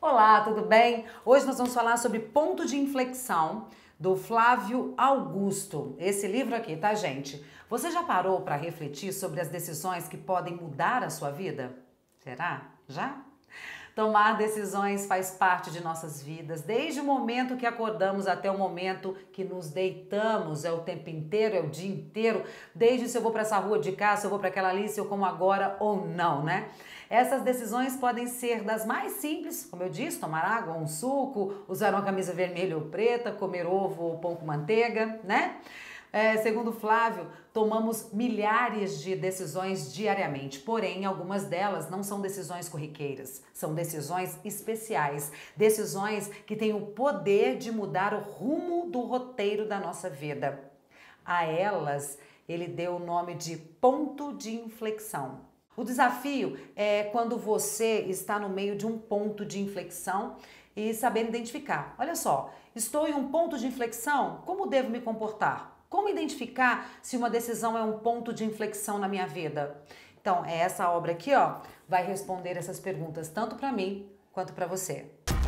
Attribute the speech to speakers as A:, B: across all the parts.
A: Olá, tudo bem? Hoje nós vamos falar sobre Ponto de Inflexão, do Flávio Augusto. Esse livro aqui, tá, gente? Você já parou para refletir sobre as decisões que podem mudar a sua vida? Será? Já? Tomar decisões faz parte de nossas vidas, desde o momento que acordamos até o momento que nos deitamos, é o tempo inteiro, é o dia inteiro, desde se eu vou para essa rua de cá, se eu vou para aquela ali, se eu como agora ou não, né? Essas decisões podem ser das mais simples, como eu disse, tomar água, um suco, usar uma camisa vermelha ou preta, comer ovo ou pão com manteiga, né? Segundo Flávio, tomamos milhares de decisões diariamente, porém algumas delas não são decisões corriqueiras, são decisões especiais, decisões que têm o poder de mudar o rumo do roteiro da nossa vida. A elas ele deu o nome de ponto de inflexão. O desafio é quando você está no meio de um ponto de inflexão e saber identificar. Olha só, estou em um ponto de inflexão, como devo me comportar? Como identificar se uma decisão é um ponto de inflexão na minha vida? Então, essa obra aqui, ó, vai responder essas perguntas tanto para mim quanto para você.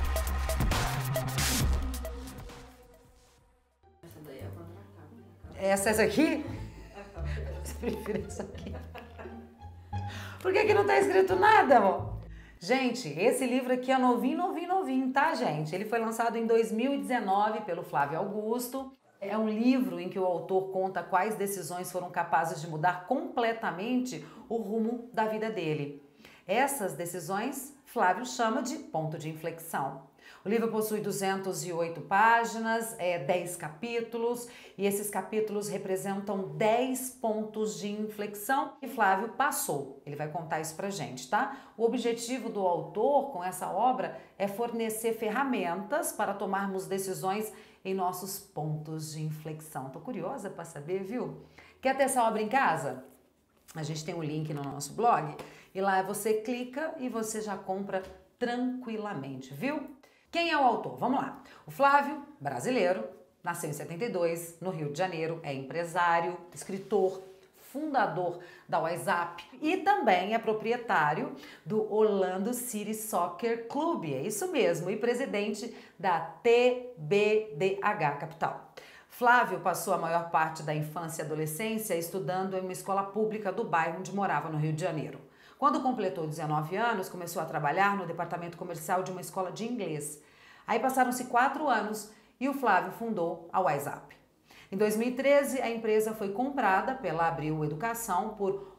B: Essa daí é contra-ataque.
A: Essa aqui? Você prefere essa aqui? Por que não tá escrito nada, amor? Gente, esse livro aqui é novinho, tá, gente? Ele foi lançado em 2019 pelo Flávio Augusto. É um livro em que o autor conta quais decisões foram capazes de mudar completamente o rumo da vida dele. Essas decisões, Flávio chama de ponto de inflexão. O livro possui 208 páginas, 10 capítulos, e esses capítulos representam 10 pontos de inflexão que Flávio passou. Ele vai contar isso pra gente, tá? O objetivo do autor com essa obra é fornecer ferramentas para tomarmos decisões em nossos pontos de inflexão. Tô curiosa para saber, viu? Quer ter essa obra em casa? A gente tem um link no nosso blog e lá você clica e você já compra tranquilamente, viu? Quem é o autor? Vamos lá. O Flávio, brasileiro, nasceu em 72, no Rio de Janeiro, é empresário, escritor, fundador da WhatsApp e também é proprietário do Orlando City Soccer Club, é isso mesmo, e presidente da TBDH Capital. Flávio passou a maior parte da infância e adolescência estudando em uma escola pública do bairro onde morava, no Rio de Janeiro. Quando completou 19 anos, começou a trabalhar no departamento comercial de uma escola de inglês. Aí passaram-se 4 anos e o Flávio fundou a WhatsApp. Em 2013, a empresa foi comprada pela Abril Educação por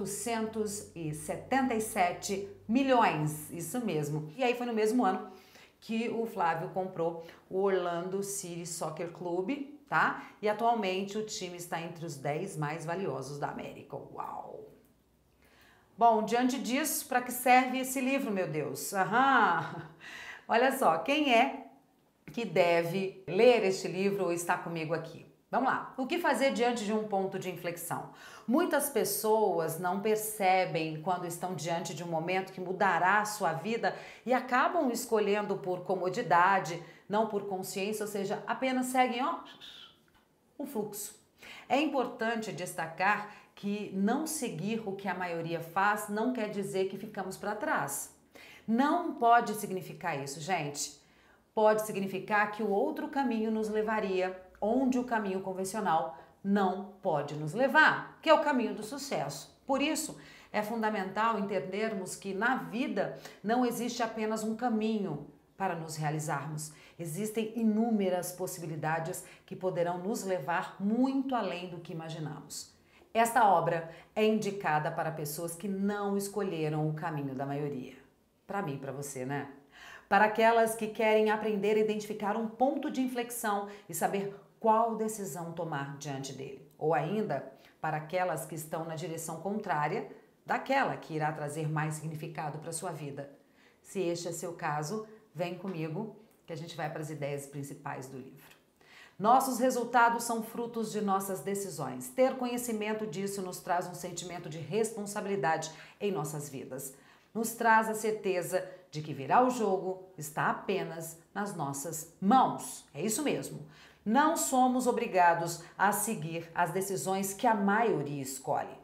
A: 877 milhões, isso mesmo. E aí foi no mesmo ano que o Flávio comprou o Orlando City Soccer Club, tá? E atualmente o time está entre os 10 mais valiosos da América. Uau! Bom, diante disso, para que serve esse livro, meu Deus? Olha só, quem é que deve ler este livro ou está comigo aqui? Vamos lá. O que fazer diante de um ponto de inflexão? Muitas pessoas não percebem quando estão diante de um momento que mudará a sua vida e acabam escolhendo por comodidade, não por consciência, ou seja, apenas seguem o fluxo. É importante destacar que não seguir o que a maioria faz não quer dizer que ficamos para trás. Não pode significar isso, gente. Pode significar que o outro caminho nos levaria onde o caminho convencional não pode nos levar, que é o caminho do sucesso. Por isso, é fundamental entendermos que na vida não existe apenas um caminho para nos realizarmos. Existem inúmeras possibilidades que poderão nos levar muito além do que imaginamos. Esta obra é indicada para pessoas que não escolheram o caminho da maioria. Para mim e para você, né? Para aquelas que querem aprender a identificar um ponto de inflexão e saber qual decisão tomar diante dele. Ou ainda, para aquelas que estão na direção contrária daquela que irá trazer mais significado para a sua vida. Se este é seu caso, vem comigo que a gente vai para as ideias principais do livro. Nossos resultados são frutos de nossas decisões. Ter conhecimento disso nos traz um sentimento de responsabilidade em nossas vidas. Nos traz a certeza de que virar o jogo está apenas nas nossas mãos. É isso mesmo. Não somos obrigados a seguir as decisões que a maioria escolhe.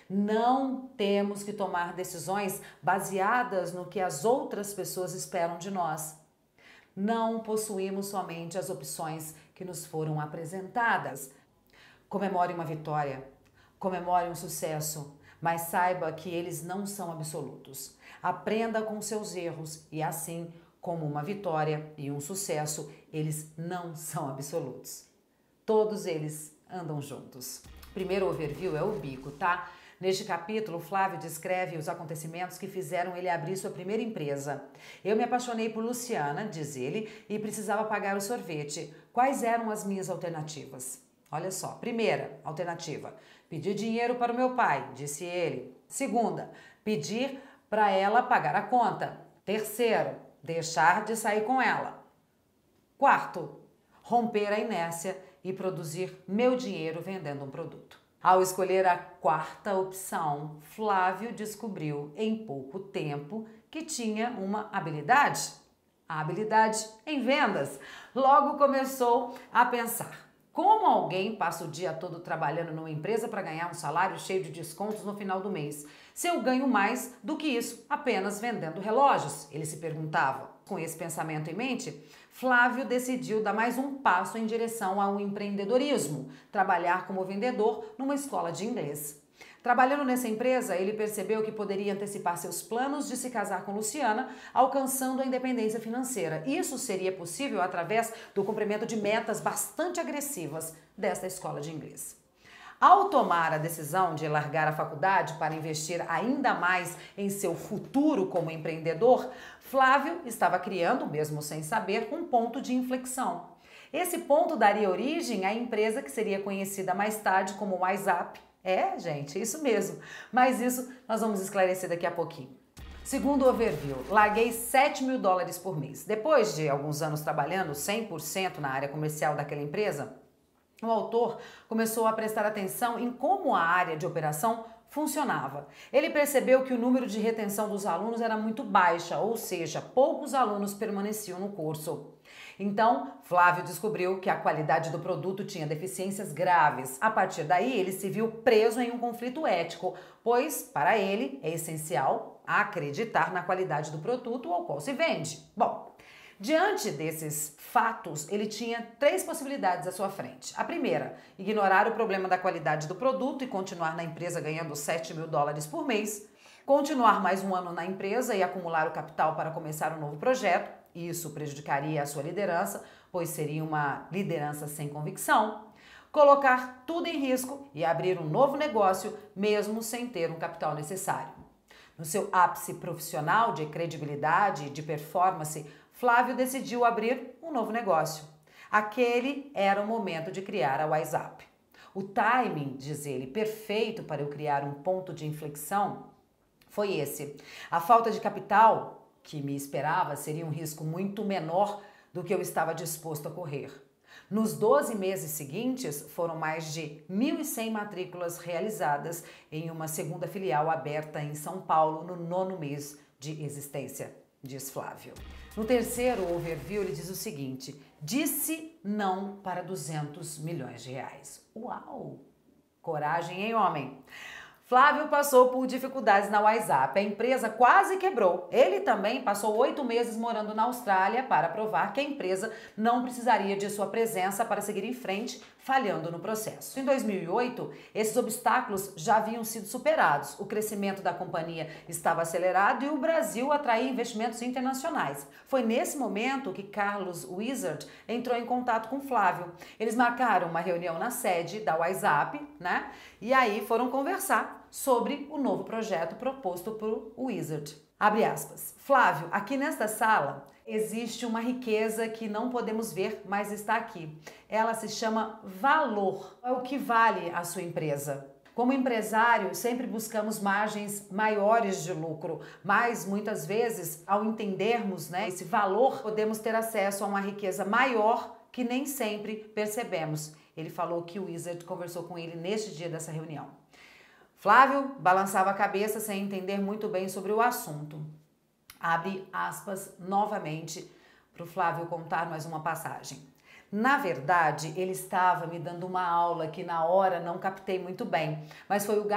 A: Não temos que tomar decisões baseadas no que as outras pessoas esperam de nós. Não possuímos somente as opções que nos foram apresentadas. Comemore uma vitória, comemore um sucesso, mas saiba que eles não são absolutos. Aprenda com seus erros e assim, como uma vitória e um sucesso, eles não são absolutos. Todos eles andam juntos. Primeiro overview é o bico, tá? Neste capítulo, Flávio descreve os acontecimentos que fizeram ele abrir sua primeira empresa. Eu me apaixonei por Luciana, diz ele, e precisava pagar o sorvete. Quais eram as minhas alternativas? Olha só, primeira alternativa, pedir dinheiro para o meu pai, disse ele. Segunda, pedir para ela pagar a conta. Terceiro, deixar de sair com ela. Quarto, romper a inércia e produzir meu dinheiro vendendo um produto. Ao escolher a quarta opção, Flávio descobriu em pouco tempo que tinha uma habilidade, a habilidade em vendas. Logo começou a pensar: como alguém passa o dia todo trabalhando numa empresa para ganhar um salário cheio de descontos no final do mês, se eu ganho mais do que isso apenas vendendo relógios? Ele se perguntava. Com esse pensamento em mente, Flávio decidiu dar mais um passo em direção ao empreendedorismo, trabalhar como vendedor numa escola de inglês. Trabalhando nessa empresa, ele percebeu que poderia antecipar seus planos de se casar com Luciana, alcançando a independência financeira. Isso seria possível através do cumprimento de metas bastante agressivas desta escola de inglês. Ao tomar a decisão de largar a faculdade para investir ainda mais em seu futuro como empreendedor, Flávio estava criando, mesmo sem saber, um ponto de inflexão. Esse ponto daria origem à empresa que seria conhecida mais tarde como WhatsApp. É, gente, isso mesmo. Mas isso nós vamos esclarecer daqui a pouquinho. Segundo o overview, larguei $7.000 por mês. Depois de alguns anos trabalhando 100% na área comercial daquela empresa, o autor começou a prestar atenção em como a área de operação funcionava. Ele percebeu que o número de retenção dos alunos era muito baixa, ou seja, poucos alunos permaneciam no curso. Então, Flávio descobriu que a qualidade do produto tinha deficiências graves. A partir daí, ele se viu preso em um conflito ético, pois, para ele, é essencial acreditar na qualidade do produto ao qual se vende. Bom, diante desses fatos, ele tinha 3 possibilidades à sua frente. A primeira, ignorar o problema da qualidade do produto e continuar na empresa ganhando $7.000 por mês. Continuar mais um ano na empresa e acumular o capital para começar um novo projeto. Isso prejudicaria a sua liderança, pois seria uma liderança sem convicção. Colocar tudo em risco e abrir um novo negócio, mesmo sem ter um capital necessário. No seu ápice profissional de credibilidade e de performance, Flávio decidiu abrir um novo negócio. Aquele era o momento de criar a WhatsApp. O timing, diz ele, perfeito para eu criar um ponto de inflexão foi esse. A falta de capital que me esperava seria um risco muito menor do que eu estava disposto a correr. Nos 12 meses seguintes, foram mais de 1.100 matrículas realizadas em uma segunda filial aberta em São Paulo no 9º mês de existência, diz Flávio. No terceiro overview, ele diz o seguinte: disse não para R$200 milhões. Uau! Coragem, hein, homem? Flávio passou por dificuldades na WhatsApp. A empresa quase quebrou. Ele também passou 8 meses morando na Austrália para provar que a empresa não precisaria de sua presença para seguir em frente, falhando no processo. Em 2008, esses obstáculos já haviam sido superados. O crescimento da companhia estava acelerado e o Brasil atraía investimentos internacionais. Foi nesse momento que Carlos Wizard entrou em contato com Flávio. Eles marcaram uma reunião na sede da WhatsApp, né? E aí foram conversar sobre o novo projeto proposto por Wizard. Abre aspas. Flávio, aqui nesta sala existe uma riqueza que não podemos ver, mas está aqui. Ela se chama valor. É o que vale a sua empresa. Como empresário, sempre buscamos margens maiores de lucro, mas muitas vezes, ao entendermos, esse valor, podemos ter acesso a uma riqueza maior que nem sempre percebemos. Ele falou que o Wizard conversou com ele neste dia dessa reunião. Flávio balançava a cabeça sem entender muito bem sobre o assunto. Abre aspas novamente para o Flávio contar mais uma passagem. Na verdade, ele estava me dando uma aula que na hora não captei muito bem, mas foi o gatilho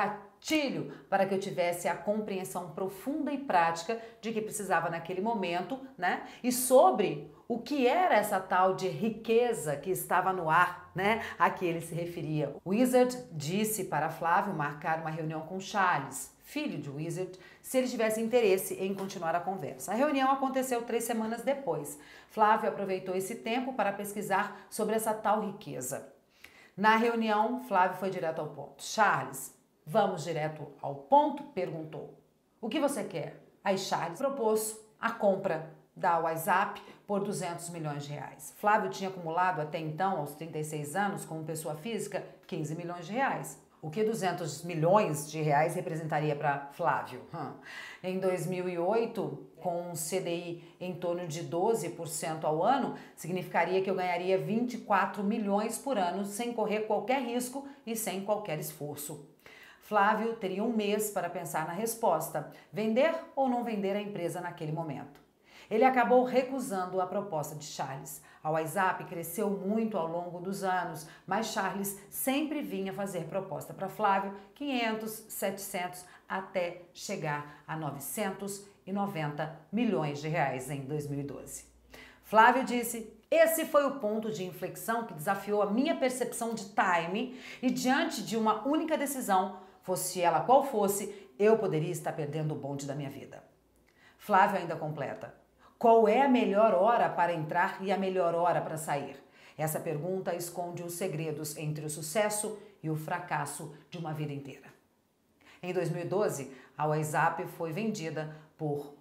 A: gatilho para que eu tivesse a compreensão profunda e prática de que precisava naquele momento, né? E sobre o que era essa tal de riqueza que estava no ar, né? A que ele se referia. Wizard disse para Flávio marcar uma reunião com Charles, filho de Wizard, se ele tivesse interesse em continuar a conversa. A reunião aconteceu 3 semanas depois. Flávio aproveitou esse tempo para pesquisar sobre essa tal riqueza. Na reunião, Flávio foi direto ao ponto. Charles, vamos direto ao ponto? Perguntou. O que você quer? Aí Charles propôs a compra da WhatsApp por 200 milhões de reais. Flávio tinha acumulado até então, aos 36 anos, como pessoa física, 15 milhões de reais. O que 200 milhões de reais representaria para Flávio? Em 2008, com um CDI em torno de 12% ao ano, significaria que eu ganharia 24 milhões por ano sem correr qualquer risco e sem qualquer esforço. Flávio teria 1 mês para pensar na resposta, vender ou não vender a empresa naquele momento. Ele acabou recusando a proposta de Charles. A WhatsApp cresceu muito ao longo dos anos, mas Charles sempre vinha fazer proposta para Flávio, 500, 700, até chegar a 990 milhões de reais em 2012. Flávio disse: esse foi o ponto de inflexão que desafiou a minha percepção de time e diante de uma única decisão, fosse ela qual fosse, eu poderia estar perdendo o bonde da minha vida. Flávio ainda completa: qual é a melhor hora para entrar e a melhor hora para sair? Essa pergunta esconde os segredos entre o sucesso e o fracasso de uma vida inteira. Em 2012, a WhatsApp foi vendida por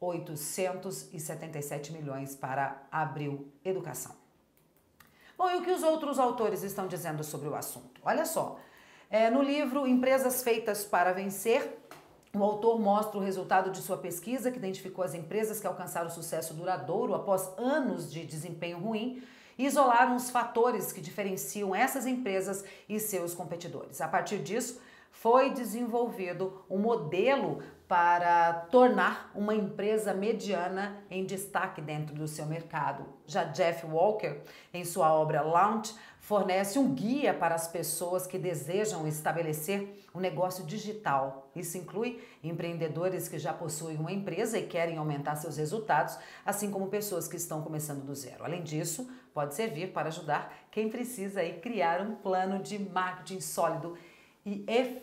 A: 877 milhões para Abril Educação. Bom, e o que os outros autores estão dizendo sobre o assunto? Olha só, no livro Empresas Feitas para Vencer, o autor mostra o resultado de sua pesquisa, que identificou as empresas que alcançaram sucesso duradouro após anos de desempenho ruim e isolaram os fatores que diferenciam essas empresas e seus competidores. A partir disso, foi desenvolvido um modelo para tornar uma empresa mediana em destaque dentro do seu mercado. Já Jeff Walker, em sua obra Launch, fornece um guia para as pessoas que desejam estabelecer um negócio digital. Isso inclui empreendedores que já possuem uma empresa e querem aumentar seus resultados, assim como pessoas que estão começando do zero. Além disso, pode servir para ajudar quem precisa aí criar um plano de marketing sólido e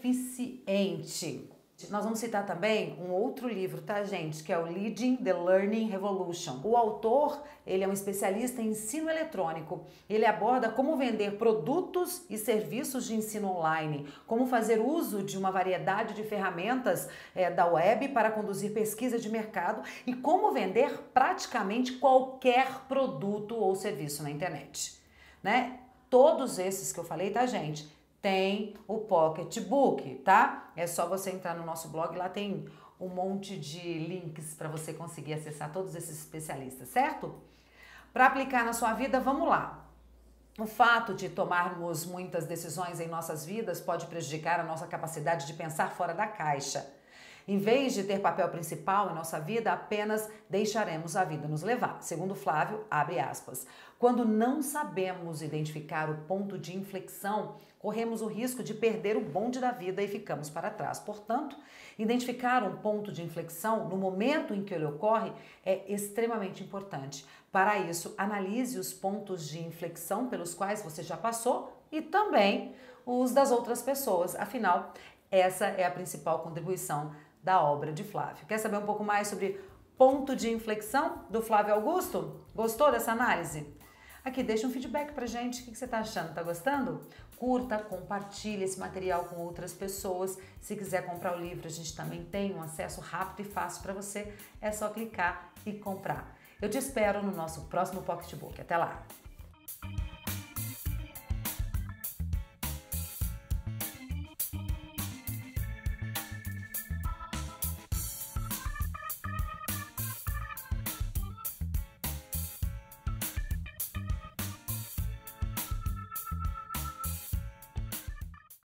A: eficiente. Nós vamos citar também um outro livro, tá, gente? Que é o Leading the Learning Revolution. O autor, ele é um especialista em ensino eletrônico. Ele aborda como vender produtos e serviços de ensino online, como fazer uso de uma variedade de ferramentas da web para conduzir pesquisa de mercado e como vender praticamente qualquer produto ou serviço na internet, né? Todos esses que eu falei, tá, gente? Tem o Pocketbook, tá? É só você entrar no nosso blog, lá tem um monte de links para você conseguir acessar todos esses especialistas, certo? Para aplicar na sua vida, vamos lá. O fato de tomarmos muitas decisões em nossas vidas pode prejudicar a nossa capacidade de pensar fora da caixa. Em vez de ter papel principal em nossa vida, apenas deixaremos a vida nos levar. Segundo Flávio, abre aspas, quando não sabemos identificar o ponto de inflexão, corremos o risco de perder o bonde da vida e ficamos para trás. Portanto, identificar um ponto de inflexão no momento em que ele ocorre é extremamente importante. Para isso, analise os pontos de inflexão pelos quais você já passou e também os das outras pessoas. Afinal, essa é a principal contribuição da obra de Flávio. Quer saber um pouco mais sobre ponto de inflexão do Flávio Augusto? Gostou dessa análise? Aqui, deixa um feedback pra gente. O que você tá achando? Tá gostando? Curta, compartilhe esse material com outras pessoas. Se quiser comprar o livro, a gente também tem um acesso rápido e fácil para você. É só clicar e comprar. Eu te espero no nosso próximo Pocketbook. Até lá!